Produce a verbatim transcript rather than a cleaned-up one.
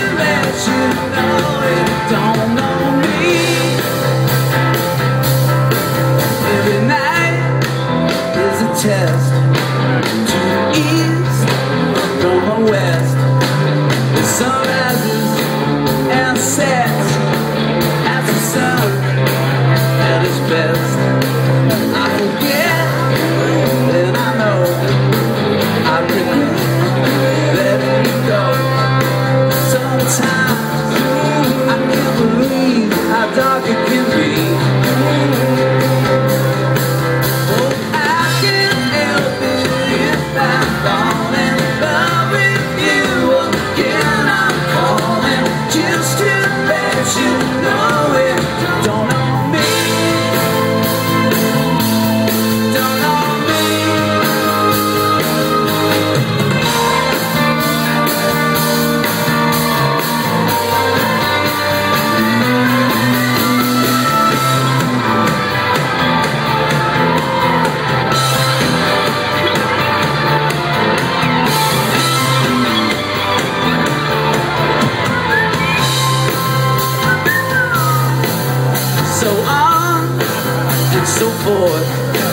let you know it don't know me. Every night is a test. To the east from the west, the sun rises and sets as the sun at its best. I forget and I know I regret letting you go. Sometimes I can't believe how dark it can be. Oh, I can't help it if I fall in love with you again. I'm calling just to let you know it don't know me. Don't know me. So on and so forth.